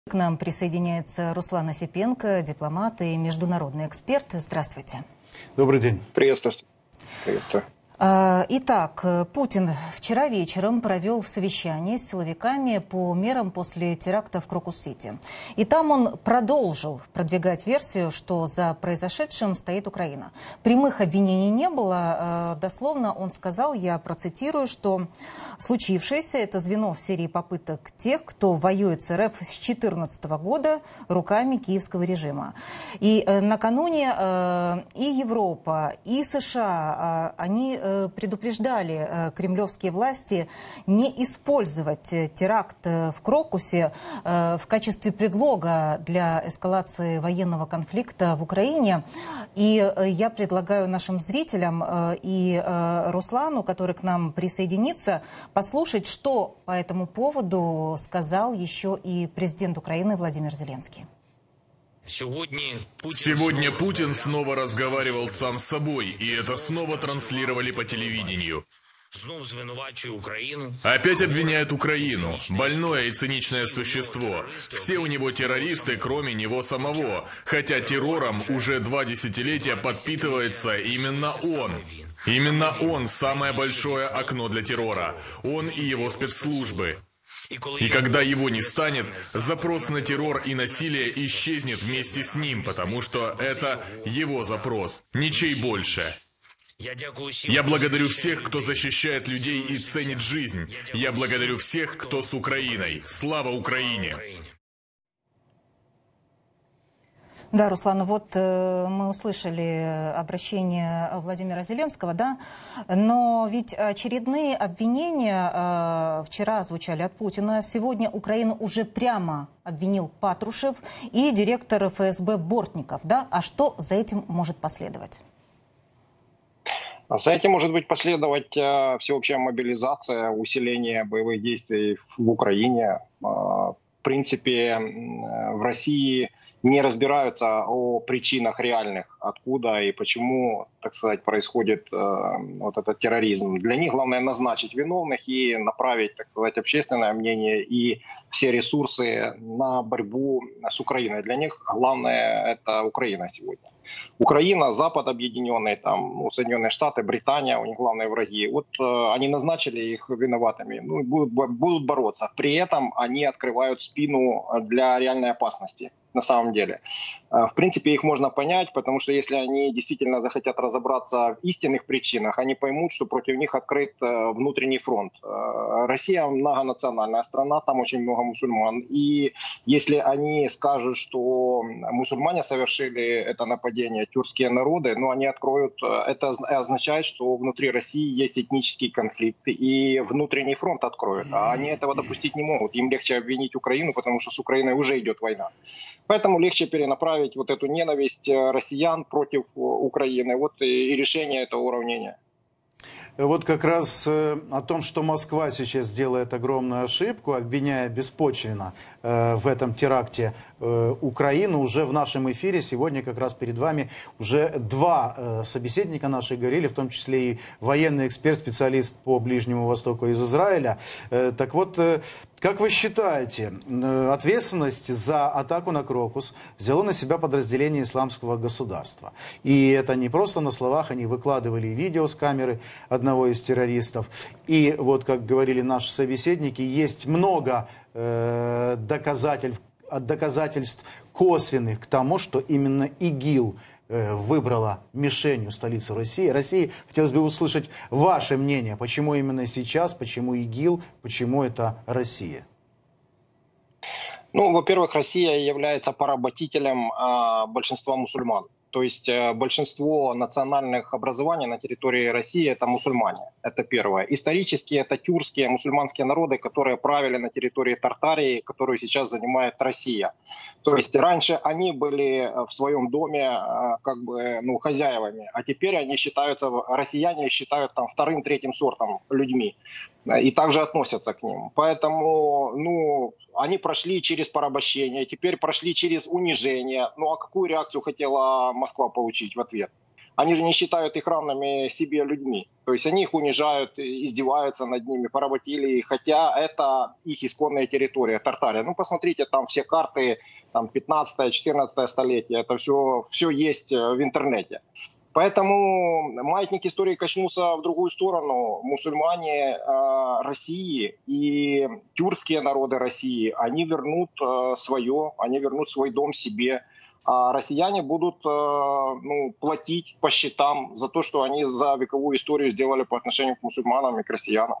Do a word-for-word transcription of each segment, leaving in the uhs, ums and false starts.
К нам присоединяется Руслан Осипенко, дипломат и международный эксперт. Здравствуйте. Добрый день. Приветствую. Приветствую. Итак, Путин вчера вечером провел совещание с силовиками по мерам после теракта в Крокус-Сити. И там он продолжил продвигать версию, что за произошедшим стоит Украина. Прямых обвинений не было. Дословно он сказал, я процитирую, что случившееся – это звено в серии попыток тех, кто воюет с РФ с две тысячи четырнадцатого года руками киевского режима. И накануне и Европа, и США, они предупреждали кремлевские власти не использовать теракт в Крокусе в качестве предлога для эскалации военного конфликта в Украине. И я предлагаю нашим зрителям и Руслану, который к нам присоединится, послушать, что по этому поводу сказал еще и президент Украины Владимир Зеленский. Сегодня Путин, Сегодня Путин снова разговаривал сам с собой, и это снова транслировали по телевидению. Опять обвиняет Украину. Больное и циничное существо. Все у него террористы, кроме него самого. Хотя террором уже два десятилетия подпитывается именно он. Именно он самое большое окно для террора. Он и его спецслужбы. И когда его не станет, запрос на террор и насилие исчезнет вместе с ним, потому что это его запрос, ничей больше. Я благодарю всех, кто защищает людей и ценит жизнь. Я благодарю всех, кто с Украиной. Слава Украине! Да, Руслан, вот э, мы услышали обращение Владимира Зеленского, да, но ведь очередные обвинения э, вчера звучали от Путина. Сегодня Украину уже прямо обвинил Патрушев и директор эф эс бэ Бортников, да. А что за этим может последовать? За этим может быть последовать э, всеобщая мобилизация, усиление боевых действий в Украине. Э, В принципе, в России не разбираются о причинах реальных, откуда и почему, так сказать, происходит э, вот этот терроризм. Для них главное назначить виновных и направить, так сказать, общественное мнение и все ресурсы на борьбу с Украиной. Для них главное — это Украина сегодня. Украина, Запад объединенный, там, ну, Соединенные Штаты, Британия, у них главные враги. Вот э, они назначили их виноватыми, ну, будут, будут бороться. При этом они открывают спину для реальной опасности. На самом деле. В принципе, их можно понять, потому что если они действительно захотят разобраться в истинных причинах, они поймут, что против них открыт внутренний фронт. Россия многонациональная страна, там очень много мусульман. И если они скажут, что мусульмане совершили это нападение, тюркские народы, ну, они откроют, это означает, что внутри России есть этнический конфликт, и внутренний фронт откроют. А они этого допустить не могут. Им легче обвинить Украину, потому что с Украиной уже идет война. Поэтому легче перенаправить вот эту ненависть россиян против Украины. Вот и решение этого уравнения. Вот как раз о том, что Москва сейчас делает огромную ошибку, обвиняя беспочвенно в этом теракте Украину, уже в нашем эфире сегодня как раз перед вами уже два собеседника наших говорили, в том числе и военный эксперт, специалист по Ближнему Востоку из Израиля. Так вот, как вы считаете, ответственность за атаку на Крокус взяло на себя подразделение Исламского государства? И это не просто на словах, они выкладывали видео с камеры одного из террористов. И вот, как говорили наши собеседники, есть много э, доказательств, доказательств косвенных к тому, что именно ИГИЛ э, выбрала мишенью столицу России. России хотелось бы услышать ваше мнение, почему именно сейчас, почему ИГИЛ, почему это Россия? Ну, во-первых, Россия является поработителем э, большинства мусульман. То есть э, большинство национальных образований на территории России — это мусульмане. Это первое. Исторически это тюркские мусульманские народы, которые правили на территории Тартарии, которую сейчас занимает Россия. То есть раньше они были в своем доме э, как бы, ну, хозяевами, а теперь они считаются, россияне считают там вторым, третьим сортом людьми. И также относятся к ним. Поэтому, ну, они прошли через порабощение, теперь прошли через унижение. Ну а какую реакцию хотела Москва получить в ответ? они же не считают их равными себе людьми. То есть они их унижают, издеваются над ними, поработили, хотя это их исконная территория, Тартария. Ну, посмотрите, там все карты, там пятнадцатое-четырнадцатое столетие, это все, все есть в интернете. Поэтому маятник истории качнулся в другую сторону. Мусульмане э, России и тюркские народы России, они вернут э, свое, они вернут свой дом себе. А россияне будут э, ну, платить по счетам за то, что они за вековую историю сделали по отношению к мусульманам и к россиянам.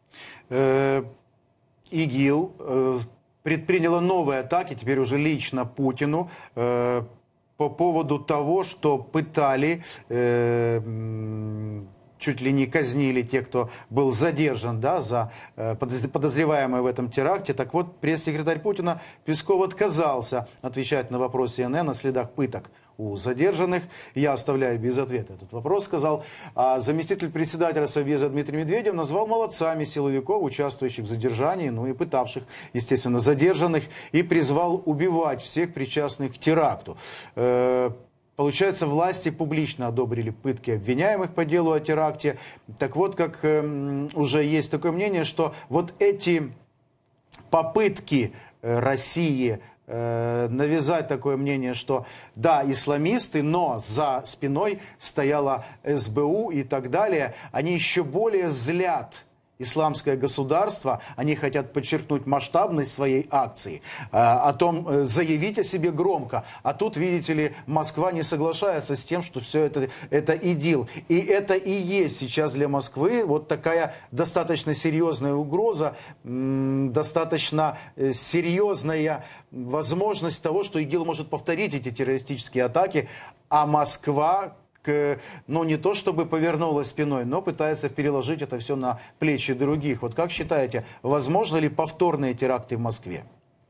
ИГИЛ предприняла новые атаки, теперь уже лично Путину, по поводу того, что пытали, э, чуть ли не казнили тех, кто был задержан, да, за э, подозреваемые в этом теракте. Так вот, пресс-секретарь Путина Песков отказался отвечать на вопрос Си Эн Эн о следах пыток у задержанных. Я оставляю без ответа этот вопрос, сказал. А заместитель председателя Совбеза Дмитрий Медведев назвал молодцами силовиков, участвующих в задержании, ну и пытавших, естественно, задержанных, и призвал убивать всех причастных к теракту. Получается, власти публично одобрили пытки обвиняемых по делу о теракте. Так вот, как э, уже есть такое мнение, что вот эти попытки России э, навязать такое мнение, что да, исламисты, но за спиной стояла Эс Бэ У и так далее, они еще более злят исламское государство, они хотят подчеркнуть масштабность своей акции, о том, заявить о себе громко. А тут, видите ли, Москва не соглашается с тем, что все это, это ИДИЛ. И это и есть сейчас для Москвы вот такая достаточно серьезная угроза, достаточно серьезная возможность того, что ИГИЛ может повторить эти террористические атаки, а Москва, К, ну, не то чтобы повернула спиной, но пытается переложить это все на плечи других. Вот как считаете, возможно ли повторные теракты в Москве?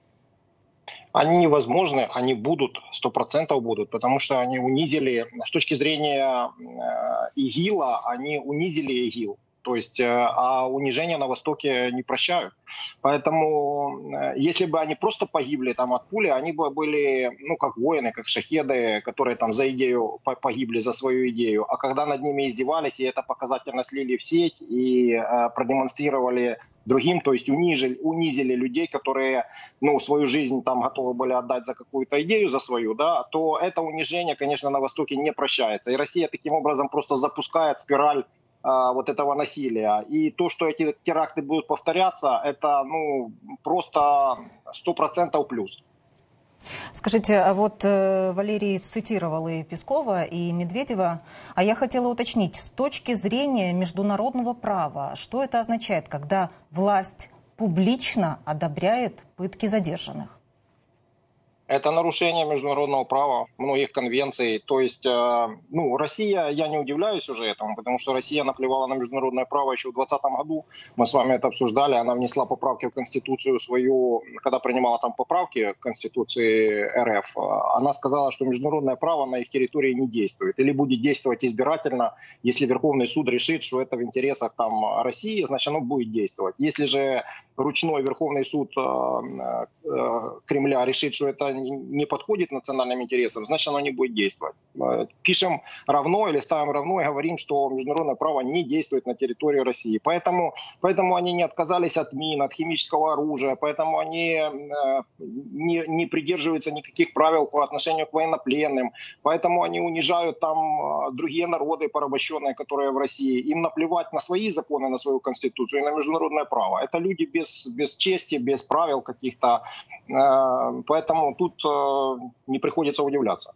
Они невозможны, они будут, сто процентов будут, потому что они унизили, с точки зрения ИГИЛа, они унизили ИГИЛ. То есть, а унижение на Востоке не прощают. Поэтому, если бы они просто погибли там от пули, они бы были, ну, как воины, как шахеды, которые там за идею погибли, за свою идею. А когда над ними издевались, и это показательно слили в сеть, и э, продемонстрировали другим, то есть унижили, унизили людей, которые, ну, свою жизнь там готовы были отдать за какую-то идею, за свою, да, то это унижение, конечно, на Востоке не прощается. И Россия таким образом просто запускает спираль вот этого насилия. И то, что эти теракты будут повторяться, это, ну, просто сто процентов плюс. Скажите, а вот э, Валерий цитировал и Пескова, и Медведева, а я хотела уточнить, с точки зрения международного права, что это означает, когда власть публично одобряет пытки задержанных? Это нарушение международного права, многих конвенций. То есть, ну, Россия, я не удивляюсь уже этому, потому что Россия наплевала на международное право еще в двадцатом году. Мы с вами это обсуждали. Она внесла поправки в Конституцию свою, когда принимала там поправки к Конституции Эр Эф. Она сказала, что международное право на их территории не действует. Или будет действовать избирательно. Если Верховный суд решит, что это в интересах там России, значит, оно будет действовать. Если же ручной Верховный суд Кремля решит, что это не подходит национальным интересам, значит, оно не будет действовать. Пишем равно или ставим равно и говорим, что международное право не действует на территории России. Поэтому, поэтому они не отказались от мин, от химического оружия, поэтому они не, не придерживаются никаких правил по отношению к военнопленным, поэтому они унижают там другие народы порабощенные, которые в России. Им наплевать на свои законы, на свою конституцию и на международное право. Это люди без, без чести, без правил каких-то. Поэтому тут не приходится удивляться.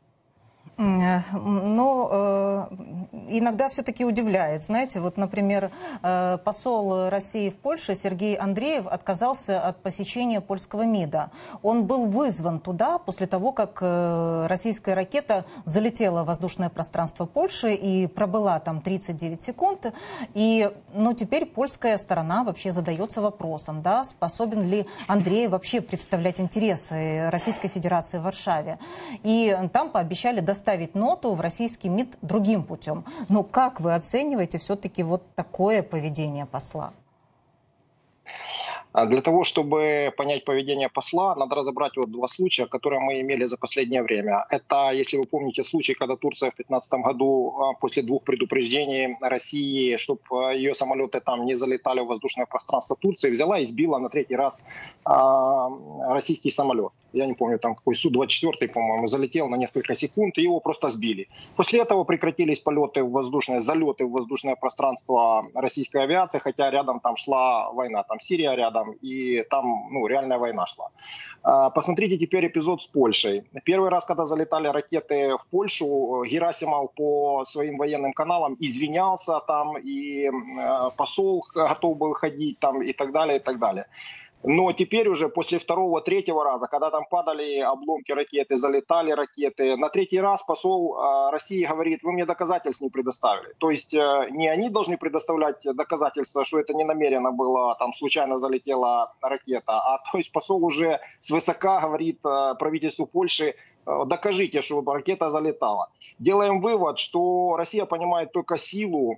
Но э, иногда все-таки удивляет. Знаете, вот, например, э, посол России в Польше Сергей Андреев отказался от посещения польского МИДа. Он был вызван туда после того, как э, российская ракета залетела в воздушное пространство Польши и пробыла там тридцать девять секунд. И, ну, теперь польская сторона вообще задается вопросом, да, способен ли Андреев вообще представлять интересы Российской Федерации в Варшаве. И там пообещали доставить ставить ноту в российский МИД другим путем. Но как вы оцениваете все-таки вот такое поведение посла? Для того, чтобы понять поведение посла, надо разобрать вот два случая, которые мы имели за последнее время. Это, если вы помните, случай, когда Турция в две тысячи пятнадцатом году после двух предупреждений России, чтобы ее самолеты там не залетали в воздушное пространство Турции, взяла и сбила на третий раз а, российский самолет. Я не помню, там какой Су двадцать четыре, по-моему, залетел на несколько секунд, и его просто сбили. После этого прекратились полеты в воздушное, залеты в воздушное пространство российской авиации, хотя рядом там шла война, там Сирия рядом, и там ну, реальная война шла. Посмотрите теперь эпизод с Польшей. Первый раз, когда залетали ракеты в Польшу, Герасимов по своим военным каналам извинялся там, и посол готов был ходить там, и так далее, и так далее. Но теперь уже после второго, третьего раза, когда там падали обломки ракеты, залетали ракеты, на третий раз посол э, России говорит, вы мне доказательств не предоставили. То есть э, не они должны предоставлять доказательства, что это не намеренно было, там случайно залетела ракета, а то есть посол уже свысока говорит э, правительству Польши, докажите, что ракета залетала. Делаем вывод, что Россия понимает только силу,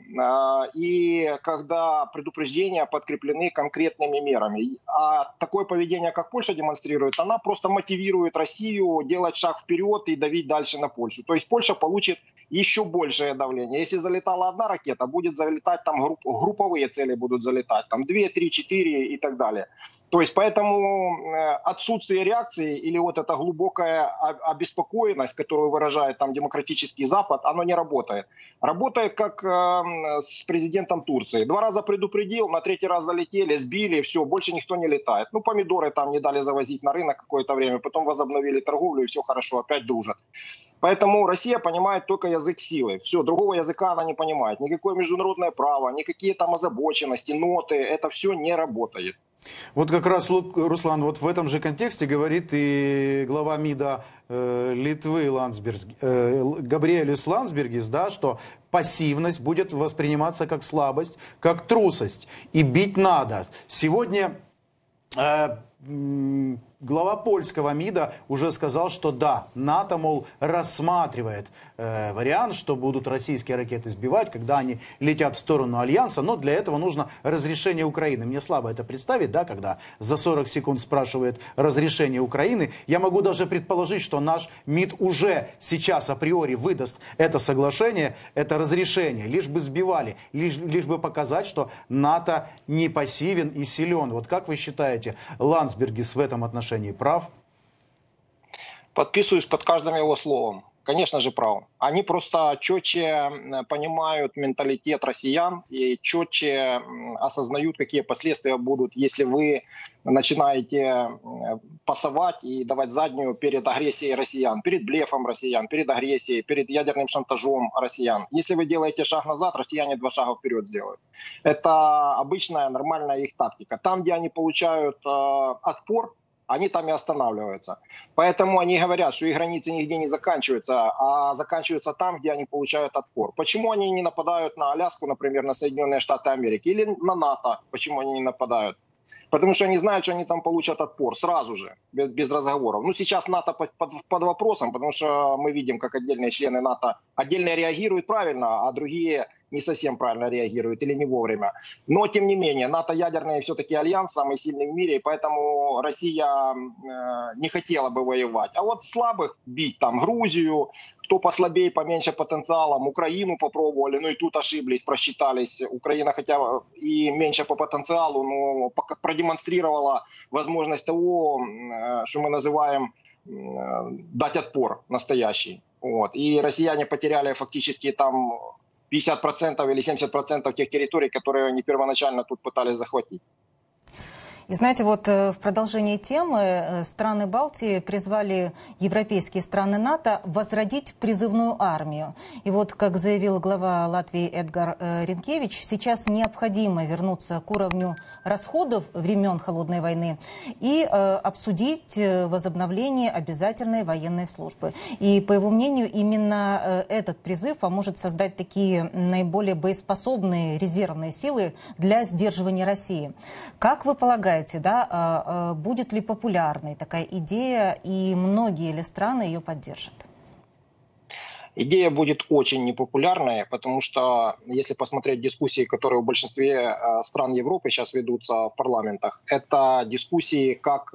и когда предупреждения подкреплены конкретными мерами. А такое поведение, как Польша демонстрирует, она просто мотивирует Россию делать шаг вперед и давить дальше на Польшу. То есть Польша получит еще большее давление. Если залетала одна ракета, будет залетать там групп, групповые цели будут залетать, там две, три, четыре и так далее. То есть поэтому отсутствие реакции или вот эта глубокая обеспокоенность, которую выражает там демократический Запад, оно не работает. Работает как э, с президентом Турции. Два раза предупредил, на третий раз залетели, сбили, все, больше никто не летает. Ну, помидоры там не дали завозить на рынок какое-то время, потом возобновили торговлю, и все хорошо, опять дружат. Поэтому Россия понимает только язык силы. Все, другого языка она не понимает. Никакое международное право, никакие там озабоченности, ноты, это все не работает. Вот как раз, Руслан, вот в этом же контексте говорит и глава МИДа э, Литвы Ландсбергис, э, Габриэлис Ландсбергис, да, что пассивность будет восприниматься как слабость, как трусость, и бить надо. Сегодня э, глава польского МИДа уже сказал, что да, НАТО, мол, рассматривает э, вариант, что будут российские ракеты сбивать, когда они летят в сторону Альянса, но для этого нужно разрешение Украины. Мне слабо это представить, да, когда за сорок секунд спрашивает разрешение Украины. Я могу даже предположить, что наш МИД уже сейчас априори выдаст это соглашение, это разрешение, лишь бы сбивали, лишь, лишь бы показать, что НАТО не пассивен и силен. Вот как вы считаете, Ландсбергис в этом отношении прав? Подписываюсь под каждым его словом. Конечно же, прав. Они просто четче понимают менталитет россиян и четче осознают, какие последствия будут, если вы начинаете пасовать и давать заднюю перед агрессией россиян, перед блефом россиян, перед агрессией, перед ядерным шантажом россиян. Если вы делаете шаг назад, россияне два шага вперед сделают. Это обычная, нормальная их тактика. Там, где они получают э, отпор, они там и останавливаются. Поэтому они говорят, что их границы нигде не заканчиваются, а заканчиваются там, где они получают отпор. Почему они не нападают на Аляску, например, на Соединенные Штаты Америки, или на НАТО? Почему они не нападают? Потому что они знают, что они там получат отпор сразу же, без, без разговоров. Ну, сейчас НАТО под, под, под вопросом, потому что мы видим, как отдельные члены НАТО отдельно реагируют правильно, а другие не совсем правильно реагируют или не вовремя. Но, тем не менее, НАТО ядерный все-таки альянс, самый сильный в мире, и поэтому Россия э, не хотела бы воевать. А вот слабых бить, там, Грузию, кто послабее, поменьше потенциалом, Украину попробовали, ну и тут ошиблись, просчитались. Украина хотя и меньше по потенциалу, но продемонстрировала возможность того, что мы называем дать отпор настоящий. Вот. И россияне потеряли фактически там пятьдесят процентов или семьдесят процентов тех территорий, которые они первоначально тут пытались захватить. И знаете, вот в продолжении темы страны Балтии призвали европейские страны НАТО возродить призывную армию. И вот, как заявил глава Латвии Эдгар Ринкевич, сейчас необходимо вернуться к уровню расходов времен Холодной войны и э, обсудить возобновление обязательной военной службы. И, по его мнению, именно э, этот призыв поможет создать такие наиболее боеспособные резервные силы для сдерживания России. Как вы полагаете, да, будет ли популярной такая идея и многие ли страны ее поддержат? Идея будет очень непопулярной, потому что, если посмотреть дискуссии, которые в большинстве стран Европы сейчас ведутся в парламентах, это дискуссии, как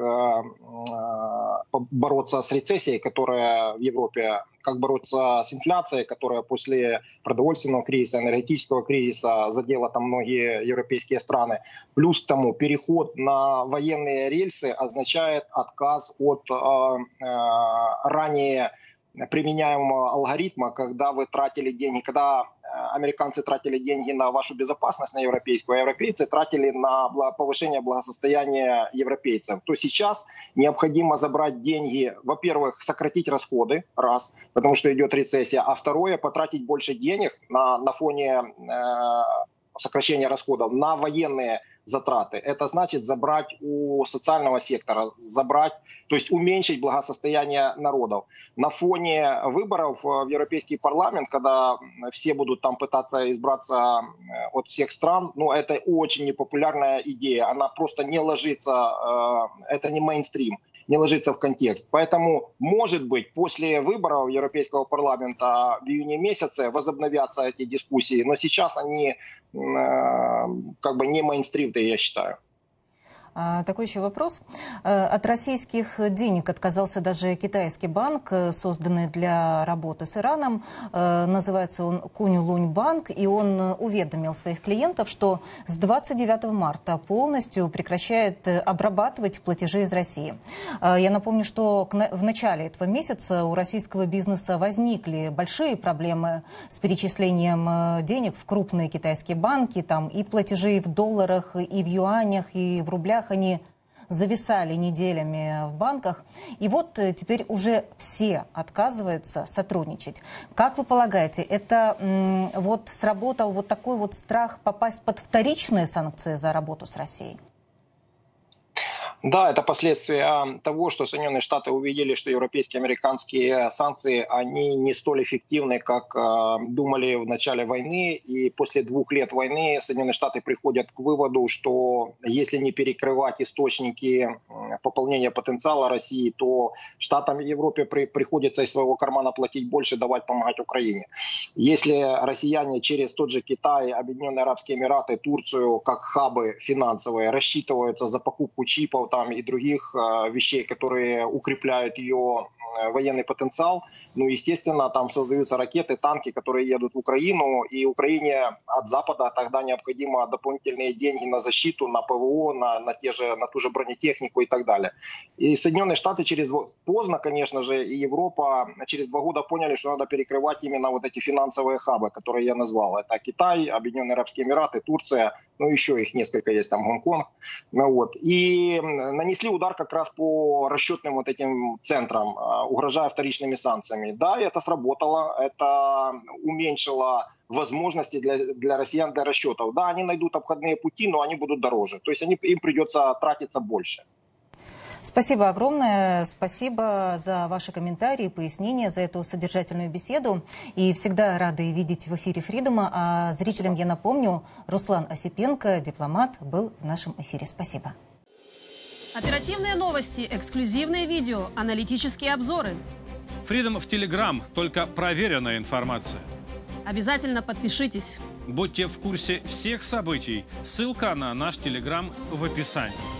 бороться с рецессией, которая в Европе, как бороться с инфляцией, которая после продовольственного кризиса, энергетического кризиса задела там многие европейские страны. Плюс к тому, переход на военные рельсы означает отказ от э, э, ранее применяемого алгоритма, когда вы тратили деньги, когда американцы тратили деньги на вашу безопасность, на европейскую, а европейцы тратили на повышение благосостояния европейцев, то сейчас необходимо забрать деньги, во-первых, сократить расходы, раз, потому что идет рецессия, а второе, потратить больше денег на, на фоне э, сокращения расходов на военные затраты. Это значит забрать у социального сектора, забрать, то есть уменьшить благосостояние народов. На фоне выборов в Европейский парламент, когда все будут там пытаться избраться от всех стран, ну это очень непопулярная идея, она просто не ложится, это не мейнстрим, не ложится в контекст. Поэтому, может быть, после выборов Европейского парламента в июне месяце возобновятся эти дискуссии, но сейчас они как бы не мейнстрим, я считаю. Такой еще вопрос. От российских денег отказался даже китайский банк, созданный для работы с Ираном. Называется он Кунь-Лунь-банк, и он уведомил своих клиентов, что с двадцать девятого марта полностью прекращает обрабатывать платежи из России. Я напомню, что в начале этого месяца у российского бизнеса возникли большие проблемы с перечислением денег в крупные китайские банки. Там и платежи в долларах, и в юанях, и в рублях. Они зависали неделями в банках. И вот теперь уже все отказываются сотрудничать. Как вы полагаете, это м, вот сработал вот такой вот страх попасть под вторичные санкции за работу с Россией? Да, это последствия того, что Соединенные Штаты увидели, что европейские и американские санкции, они не столь эффективны, как э, думали в начале войны. И после двух лет войны Соединенные Штаты приходят к выводу, что если не перекрывать источники пополнения потенциала России, то Штатам в Европе при, приходится из своего кармана платить больше, давать помогать Украине. Если россияне через тот же Китай, Объединенные Арабские Эмираты, Турцию, как хабы финансовые, рассчитываются за покупку чипов, там и других э, вещей, которые укрепляют ее э, военный потенциал. Ну, естественно, там создаются ракеты, танки, которые едут в Украину, и Украине от Запада тогда необходимо дополнительные деньги на защиту, на ПВО, на, на, те же, на ту же бронетехнику и так далее. И Соединенные Штаты через поздно, конечно же, и Европа через два года поняли, что надо перекрывать именно вот эти финансовые хабы, которые я назвал. Это Китай, Объединенные Арабские Эмираты, Турция, ну еще их несколько есть, там Гонконг. Ну, вот. И нанесли удар как раз по расчетным вот этим центрам, угрожая вторичными санкциями. Да, это сработало, это уменьшило возможности для, для россиян для расчетов. Да, они найдут обходные пути, но они будут дороже. То есть они, им придется тратиться больше. Спасибо огромное. Спасибо за ваши комментарии, пояснения, за эту содержательную беседу. И всегда рады видеть в эфире Фридома. А зрителям я напомню, Руслан Осипенко, дипломат, был в нашем эфире. Спасибо. Оперативные новости, эксклюзивные видео, аналитические обзоры. Фридом в Телеграм, только проверенная информация. Обязательно подпишитесь. Будьте в курсе всех событий. Ссылка на наш Телеграм в описании.